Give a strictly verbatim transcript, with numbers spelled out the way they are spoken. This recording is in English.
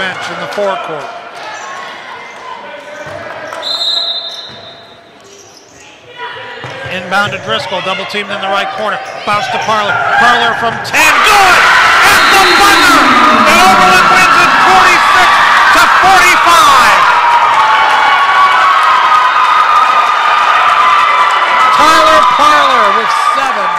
bench in the forecourt. Inbound to Driscoll, double teamed in the right corner. Bounce to Parler. Parler from ten, good! At the buzzer! And Oberlin wins it forty-six to forty-five. Tyler Parler with seven.